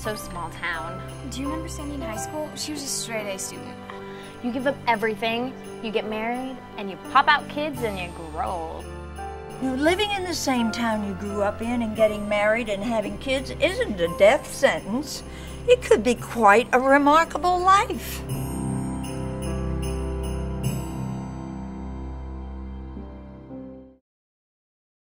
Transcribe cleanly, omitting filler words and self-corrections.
so small town. Do you remember Sandy in high school? She was a straight A student. You give up everything, you get married, and you pop out kids and you grow. You know, living in the same town you grew up in and getting married and having kids isn't a death sentence. It could be quite a remarkable life.